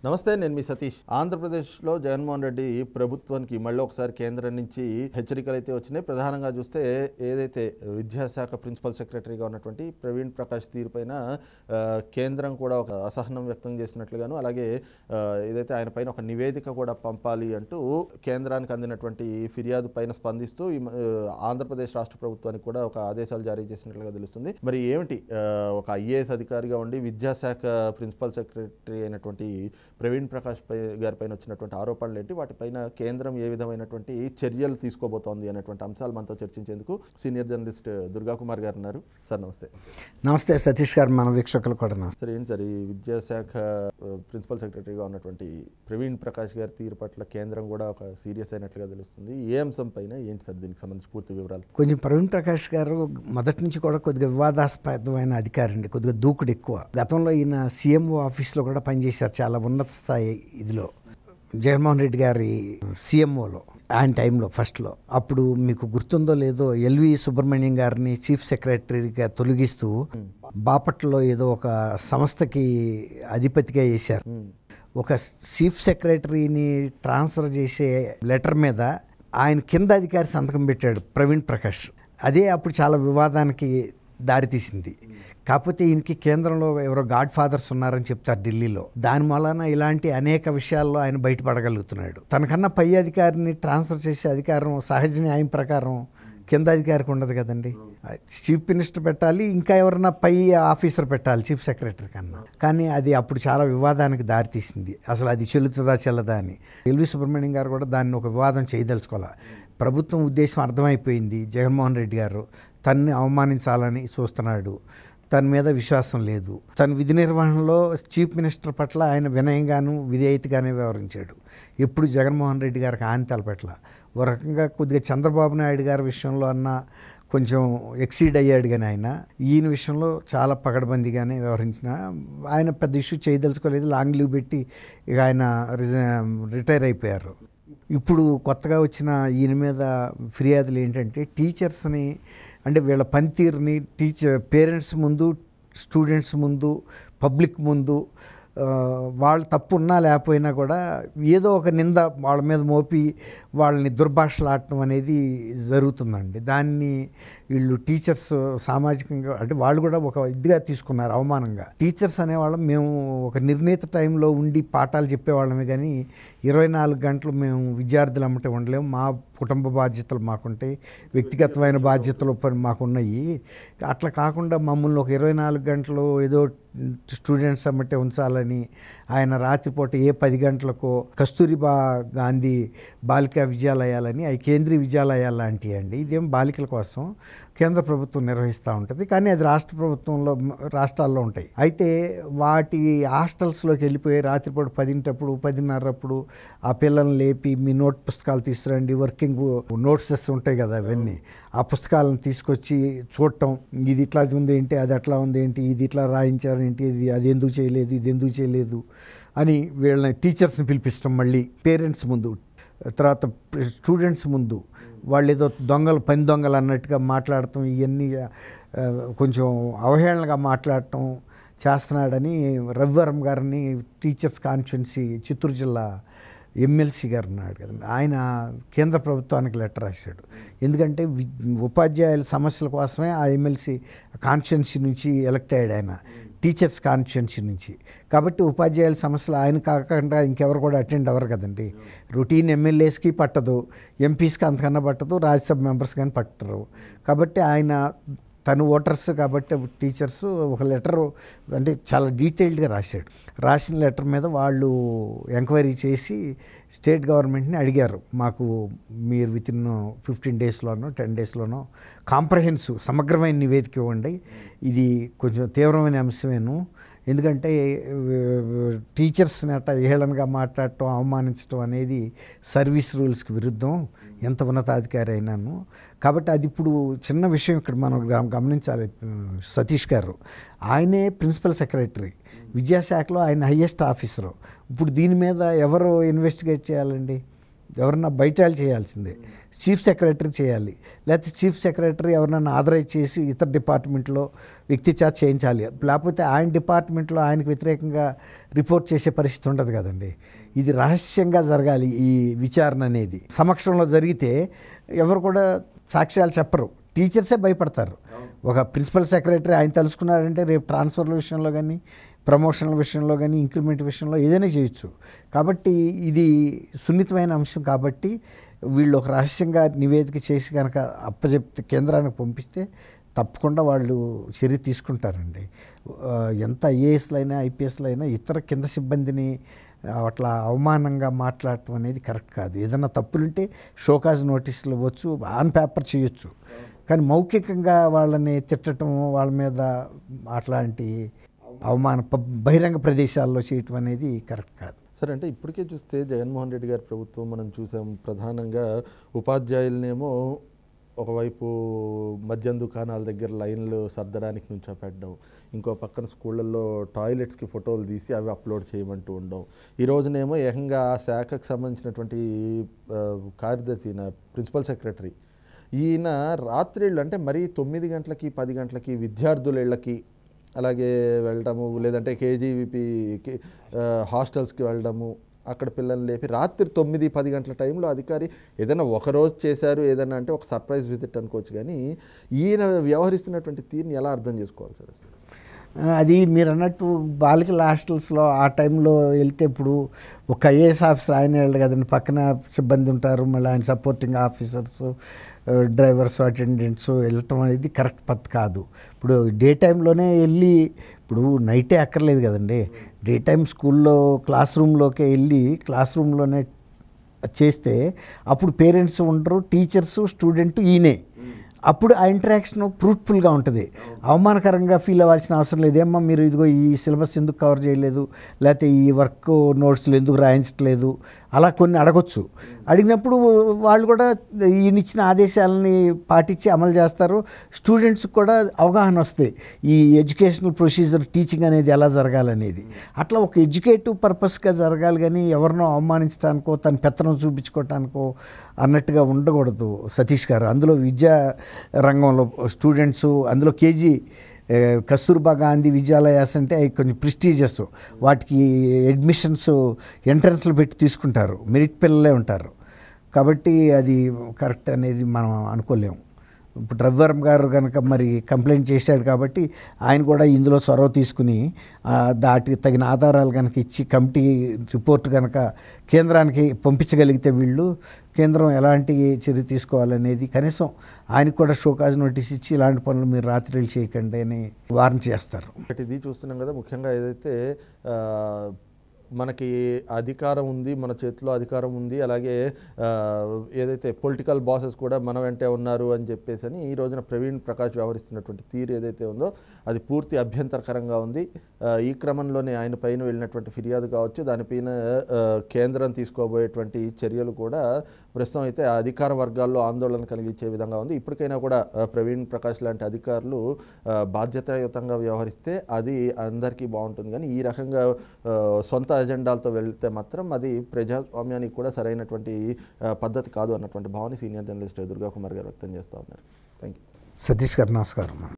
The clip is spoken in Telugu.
నమస్తే, నేను మీ సతీష్. ఆంధ్రప్రదేశ్లో జగన్మోహన్ రెడ్డి ప్రభుత్వానికి మళ్ళీ ఒకసారి కేంద్రం నుంచి హెచ్చరికలు అయితే వచ్చినాయి. ప్రధానంగా చూస్తే ఏదైతే విద్యాశాఖ ప్రిన్సిపల్ సెక్రటరీగా ఉన్నటువంటి ప్రవీణ్ ప్రకాష్ తీరుపైన కేంద్రం కూడా ఒక అసహనం వ్యక్తం చేసినట్లుగాను, అలాగే ఏదైతే ఆయన పైన ఒక నివేదిక కూడా పంపాలి అంటూ కేంద్రానికి అందినటువంటి ఫిర్యాదు పైన స్పందిస్తూ ఆంధ్రప్రదేశ్ రాష్ట్ర ప్రభుత్వానికి కూడా ఒక ఆదేశాలు జారీ చేసినట్లుగా తెలుస్తుంది. మరి ఏమిటి ఒక ఐఏఎస్ అధికారిగా ఉండి విద్యాశాఖ ప్రిన్సిపల్ సెక్రటరీ అయినటువంటి ప్రవీణ్ ప్రకాష్ గారి పైన వచ్చినటువంటి ఆరోపణలు ఏంటి, వాటిపైన కేంద్రం ఏ విధమైనటువంటి చర్యలు తీసుకోబోతోంది అనేటువంటి అంశాలు మనతో చర్చించేందుకు సీనియర్ జర్నలిస్ట్ దుర్గా కుమార్ గారు ఉన్నారు. సార్ నమస్తే. నమస్తే సతీష్ గారు, మన వీక్షకులు కూడా నమస్తే. సార్, ఏంటి సార్ ఈ విద్యాశాఖ ప్రిన్సిపల్ సెక్రటరీగా ఉన్నటువంటి ప్రవీణ్ ప్రకాష్ గారి తీరు పట్ల కేంద్రం కూడా ఒక సీరియస్ అయినట్లుగా తెలుస్తుంది. ఏ అంశం పైన ఏంటి సార్ దీనికి సంబంధించి పూర్తి వివరాలు? కొంచెం ప్రవీణ్ ప్రకాష్ గారు మొదటి నుంచి కూడా కొద్దిగా వివాదాస్పదమైన అధికారి అండి, కొద్దిగా దూకుడు ఎక్కువ. గతంలో ఈయన సీఎంఓ ఆఫీస్లో కూడా పనిచేశారు, చాలా ఉన్నత స్థాయి ఇదిలో, జగన్మోహన్ రెడ్డి గారి సీఎంఓలో ఆయన టైంలో ఫస్ట్లో. అప్పుడు మీకు గుర్తుందో లేదో, ఎల్వి సుబ్రహ్మణ్యం గారిని చీఫ్ సెక్రటరీగా తొలగిస్తూ బాపట్లలో ఏదో ఒక సంస్థకి అధిపతిగా వేశారు. ఒక చీఫ్ సెక్రటరీని ట్రాన్స్ఫర్ చేసే లెటర్ మీద ఆయన కింద అధికారి సంతకం పెట్టాడు ప్రవీణ్ ప్రకాష్. అదే అప్పుడు చాలా వివాదానికి దారితీసింది. కాకపోతే ఈయనకి కేంద్రంలో ఎవరో గాడ్ ఫాదర్స్ ఉన్నారని చెప్తారు ఢిల్లీలో. దాని వలన ఇలాంటి అనేక విషయాల్లో ఆయన బయటపడగలుగుతున్నాడు. తనకన్నా పై అధికారిని ట్రాన్స్ఫర్ చేసే అధికారం సహజ న్యాయం ప్రకారం కింద అధికారికి ఉండదు కదండి. చీఫ్ మినిస్టర్ పెట్టాలి, ఇంకా ఎవరన్నా పై ఆఫీసర్ పెట్టాలి చీఫ్ సెక్రటరీ కన్నా. కానీ అది అప్పుడు చాలా వివాదానికి దారితీసింది. అసలు అది చెల్లుతుందా చెల్లదా అని ఎల్వి సుబ్రహ్మణ్యం గారు కూడా దాన్ని ఒక వివాదం చేయదలుచుకోవాలి. ప్రభుత్వం ఉద్దేశం అర్థమైపోయింది. జగన్మోహన్ రెడ్డి గారు తన్ని అవమానించాలని చూస్తున్నాడు, తన మీద విశ్వాసం లేదు. తన విధి నిర్వహణలో చీఫ్ మినిస్టర్ పట్ల ఆయన వినయంగాను విధేయతగానే వ్యవహరించాడు. ఎప్పుడు జగన్మోహన్ రెడ్డి గారికి ఆయన తలపెట్ల. ఒక రకంగా కొద్దిగా చంద్రబాబు నాయుడు గారి విషయంలో అన్న కొంచెం ఎక్సీడ్ అయ్యాడు, కానీ ఈయన విషయంలో చాలా పకడ్బందీగానే వ్యవహరించిన. ఆయన పెద్ద ఇష్యూ చేయదలుచుకోలేదు, లాంగ్ లీవ్ పెట్టి ఇక ఆయన రిటైర్ అయిపోయారు. ఇప్పుడు కొత్తగా వచ్చిన ఈయన మీద ఫిర్యాదులు ఏంటంటే, టీచర్స్ని అంటే వీళ్ళ పనితీరుని పేరెంట్స్ ముందు, స్టూడెంట్స్ ముందు, పబ్లిక్ ముందు వాళ్ళు తప్పు ఉన్నా లేకపోయినా కూడా ఏదో ఒక నింద వాళ్ళ మీద మోపి వాళ్ళని దుర్భాషలాడటం అనేది జరుగుతుందండి. దాన్ని వీళ్ళు టీచర్స్ సామాజికంగా అంటే వాళ్ళు కూడా ఒక ఇదిగా తీసుకున్నారు, అవమానంగా. టీచర్స్ అనేవాళ్ళం మేము ఒక నిర్ణీత టైంలో ఉండి పాఠాలు చెప్పేవాళ్ళమే, కానీ 24 గంటలు మేము విద్యార్థులు అమ్మటే ఉండలేము. మా కుటుంబ బాధ్యతలు మాకుంటాయి, వ్యక్తిగతమైన బాధ్యతలు మాకున్నాయి. అట్లా కాకుండా మమ్మల్ని ఒక 24 గంటలు ఏదో స్టూడెంట్స్ అమ్మటే ఉంచాలని ఆయన రాత్రిపూట 10 గంటలకో కస్తూరిబా గాంధీ బాలికా విద్యాలయాలని, అవి కేంద్రీయ విద్యాలయాలు లాంటివి అండి. ఇదేం బాలికల కోసం కేంద్ర ప్రభుత్వం నిర్వహిస్తూ ఉంటుంది, కానీ అది రాష్ట్రాల్లో ఉంటాయి. అయితే వాటి హాస్టల్స్లోకి వెళ్ళిపోయి రాత్రిపూట 10 10:30 ఆ పిల్లల్ని లేపి మీ నోట్ పుస్తకాలు తీసుకురండి, వర్కింగ్ నోట్సెస్ ఉంటాయి కదా అవన్నీ, ఆ పుస్తకాలను తీసుకొచ్చి చూడటం, ఇది ఇట్లా ఉంది ఏంటి, అది అట్లా ఉంది ఏంటి, ఇది ఇట్లా రాయించారేంటి, అది ఎందుకు చేయలేదు, ఇది ఎందుకు చేయలేదు అని వీళ్ళని టీచర్స్ని పిలిపిస్తాం. మళ్ళీ పేరెంట్స్ ముందు, తర్వాత స్టూడెంట్స్ ముందు వాళ్ళు ఏదో పని దొంగలు అన్నట్టుగా మాట్లాడటం, ఇవన్నీ కొంచెం అవహేళనగా మాట్లాడటం చేస్తున్నాడని రవివరం గారిని టీచర్స్ కాన్స్టిట్యున్సీ చిత్తూరు జిల్లా ఎమ్మెల్సీ గారు ఉన్నాడు కదండి, ఆయన కేంద్ర ప్రభుత్వానికి లెటర్ రాశాడు. ఎందుకంటే ఉపాధ్యాయుల సమస్యల కోసమే ఆ ఎమ్మెల్సీ కాన్స్టిట్యున్సీ నుంచి ఎలక్ట్ అయ్యాడు ఆయన, టీచర్స్ కాన్స్టిట్యున్సీ నుంచి. కాబట్టి ఉపాధ్యాయుల సమస్యలు ఆయన కాకుండా ఇంకెవరు కూడా అటెండ్ అవ్వరు కదండి. రొటీన్ ఎమ్మెల్యేస్కి పట్టదు, ఎంపీస్కి అంతకన్నా పట్టదు, రాజ్యసభ మెంబర్స్ కానీ పట్టరు. కాబట్టి ఆయన తను ఓటర్స్ కాబట్టి టీచర్స్ ఒక లెటర్ అంటే చాలా డీటెయిల్డ్గా రాసిన లెటర్ మీద వాళ్ళు ఎంక్వైరీ చేసి స్టేట్ గవర్నమెంట్ని అడిగారు, మాకు మీరు వితిన్ 15 డేస్లోనో 10 డేస్లోనో కాంప్రహెన్సివ్ సమగ్రమైన నివేదిక ఇవ్వండి, ఇది కొంచెం తీవ్రమైన అంశమేను, ఎందుకంటే టీచర్స్ని అట్లా ఏళనగా మాట్లాడటం, అవమానించడం అనేది సర్వీస్ రూల్స్కి విరుద్ధం, ఎంత ఉన్నతాధికారి అయినాను. కాబట్టి అది ఇప్పుడు చిన్న విషయం ఇక్కడ మనం గమనించాలి. సతీష్ గారు ఆయనే ప్రిన్సిపల్ సెక్రటరీ, విద్యాశాఖలో ఆయన హయ్యెస్ట్ ఆఫీసరు. ఇప్పుడు దీని మీద ఎవరు ఇన్వెస్టిగేట్ చేయాలండి? ఎవరన్నా బయట వాళ్ళు చేయాల్సిందే. చీఫ్ సెక్రటరీ చేయాలి, లేకపోతే చీఫ్ సెక్రటరీ ఎవరన్నా ఆథరైజ్ చేసి ఇతర డిపార్ట్మెంట్లో వ్యక్తి చేత చేయించాలి. లేకపోతే ఆయన డిపార్ట్మెంట్లో ఆయనకు వ్యతిరేకంగా రిపోర్ట్ చేసే పరిస్థితి ఉండదు కదండి. ఇది రహస్యంగా జరగాలి. ఈ విచారణ అనేది సమక్షంలో జరిగితే ఎవరు కూడా సాక్ష్యాలు చెప్పరు, టీచర్సే భయపడతారు. ఒక ప్రిన్సిపల్ సెక్రటరీ ఆయన తలుసుకున్నాడంటే రేపు ట్రాన్స్ఫర్ల విషయంలో కానీ, ప్రమోషన్ల విషయంలో కానీ, ఇంక్రిమెంట్ విషయంలో ఏదైనా చేయొచ్చు. కాబట్టి ఇది సున్నితమైన అంశం కాబట్టి వీళ్ళు ఒక రహస్యంగా నివేదిక చేసి కనుక అప్పచెప్తే కేంద్రానికి పంపిస్తే తప్పకుండా వాళ్ళు చర్య తీసుకుంటారండి. ఎంత ఐఏఎస్లు అయినా ఐపీఎస్లు అయినా ఇతర కింద సిబ్బందిని అట్లా అవమానంగా మాట్లాడటం అనేది కరెక్ట్ కాదు. ఏదైనా తప్పులుంటే షోకాజ్ నోటీసులు ఇవ్వచ్చు, ఆన్ పేపర్ చేయొచ్చు. కానీ మౌఖికంగా వాళ్ళని తిట్టడం, వాళ్ళ మీద అట్లాంటి అవమాన బహిరంగ ప్రదేశాల్లో చేయటం అనేది కరెక్ట్ కాదు. సరే, అంటే ఇప్పటికే చూస్తే జగన్మోహన్ రెడ్డి గారి ప్రభుత్వం మనం చూసాం, ప్రధానంగా ఉపాధ్యాయులనేమో ఒకవైపు మద్యం దుకాణాల దగ్గర లైన్లు సర్దడానికి నుంచోపెట్టడం, ఇంకో పక్కన స్కూళ్ళల్లో టాయిలెట్స్కి ఫోటోలు తీసి అవి అప్లోడ్ చేయమంటూ ఉండడం. ఈ రోజునేమో ఏకంగా ఆ శాఖకు సంబంధించినటువంటి కార్యదర్శి, ప్రిన్సిపల్ సెక్రటరీ, ఈయన రాత్రిళ్ళు అంటే మరీ 9 గంటలకి 10 గంటలకి విద్యార్థుల ఇళ్ళకి అలాగే వెళ్ళడము, లేదంటే కేజీవీపీ హాస్టల్స్కి వెళ్ళడము, అక్కడ పిల్లల్ని లేపి రాత్రి 9-10 గంటల టైంలో అధికారి ఏదైనా ఒకరోజు చేశారు ఏదైనా అంటే ఒక సర్ప్రైజ్ విజిట్ అనుకోవచ్చు. కానీ ఈయన వ్యవహరిస్తున్నటువంటి తీరుని ఎలా అర్థం చేసుకోవాలి సార్? అది మీరు అన్నట్టు బాలికల హాస్టల్స్లో ఆ టైంలో వెళ్తే ఇప్పుడు ఒక ఐఏఎస్ ఆఫీసర్ ఆయన వెళ్ళదు కదండి, పక్కన సిబ్బంది ఉంటారు, మళ్ళీ ఆయన సపోర్టింగ్ ఆఫీసర్స్, డ్రైవర్స్, అటెండెంట్స్ వెళ్ళటం అనేది కరెక్ట్ పద్ధతి కాదు. ఇప్పుడు డే టైంలోనే వెళ్ళి, ఇప్పుడు నైటే అక్కర్లేదు కదండి, డే టైం స్కూల్లో క్లాస్ రూమ్లోకే వెళ్ళి క్లాస్ రూమ్లోనే చేస్తే అప్పుడు పేరెంట్స్ ఉండరు, టీచర్సు, స్టూడెంట్ ఈయనే. అప్పుడు ఆ ఇంటరాక్షన్ ఫ్రూట్ఫుల్గా ఉంటుంది. అవమానకరంగా ఫీల్ అవ్వాల్సిన అవసరం లేదు. ఏమ్మా మీరు ఇదిగో ఈ సిలబస్ ఎందుకు కవర్ చేయలేదు, లేకపోతే ఈ వర్క్ నోట్స్లు ఎందుకు రాయించట్లేదు, అలా కొన్ని అడగొచ్చు. అడిగినప్పుడు వాళ్ళు కూడా ఈయన ఇచ్చిన ఆదేశాలని పాటించి అమలు చేస్తారు. స్టూడెంట్స్కి కూడా అవగాహన వస్తాయి ఈ ఎడ్యుకేషనల్ ప్రొసీజర్, టీచింగ్ అనేది ఎలా జరగాలనేది. అట్లా ఒక ఎడ్యుకేటివ్ పర్పస్గా జరగాలి, కానీ ఎవరినో అవమానించడానికో తన పెత్తనం చూపించుకోవటానికో అన్నట్టుగా ఉండకూడదు సతీష్ గారు. అందులో విద్యా రంగంలో స్టూడెంట్స్, అందులో కస్తూర్బా గాంధీ విద్యాలయాస్ అంటే అవి కొంచెం ప్రెస్టీజియస్, వాటికి అడ్మిషన్స్ ఎంట్రన్స్లు పెట్టి తీసుకుంటారు, మెరిట్ పిల్లలే ఉంటారు. కాబట్టి అది కరెక్ట్ అనేది మనం అనుకోలేము. ఇప్పుడు రవివర్మ గారు కనుక మరి కంప్లైంట్ చేశాడు కాబట్టి ఆయన కూడా ఇందులో చొరవ తీసుకుని దాటికి తగిన ఆధారాలు కనుక ఇచ్చి కమిటీ రిపోర్ట్ కనుక కేంద్రానికి పంపించగలిగితే వీళ్ళు కేంద్రం ఎలాంటి చర్య తీసుకోవాలనేది కనీసం ఆయనకు కూడా షోకాజ్ నోటీస్ ఇచ్చి ఇలాంటి పనులు మీరు రాత్రిళ్ళు చేయకండి అని వార్న్ చేస్తారు. ఇది చూస్తున్నాం కదా, ముఖ్యంగా ఏదైతే మనకి అధికారం ఉంది, మన చేతిలో అధికారం ఉంది, అలాగే ఏదైతే పొలిటికల్ బాసెస్ కూడా మన వెంటే ఉన్నారు అని చెప్పేసి అని ఈ రోజున ప్రవీణ్ ప్రకాష్ వ్యవహరిస్తున్నటువంటి తీరు ఏదైతే ఉందో అది పూర్తి అభ్యంతరకరంగా ఉంది. ఈ క్రమంలోనే ఆయన పైన వెళ్ళినటువంటి ఫిర్యాదు కావచ్చు, దానిపైన కేంద్రం తీసుకోబోయేటువంటి చర్యలు కూడా ప్రస్తుతం అయితే ఆ అధికార వర్గాల్లో ఆందోళన కలిగించే విధంగా ఉంది. ఇప్పటికైనా కూడా ప్రవీణ్ ప్రకాష్ లాంటి అధికారులు బాధ్యతాయుతంగా వ్యవహరిస్తే అది అందరికీ బాగుంటుంది. కానీ ఈ రకంగా సొంత అజెండాలతో వెళ్తే మాత్రం అది ప్రజాస్వామ్యానికి కూడా సరైనటువంటి పద్ధతి కాదు అన్నటువంటి భావన సీనియర్ జర్నలిస్ట్ దుర్గా కుమార్ గారు వ్యక్తం చేస్తూ ఉన్నారు. Thank you. సతీష్ గారు నమస్కారం.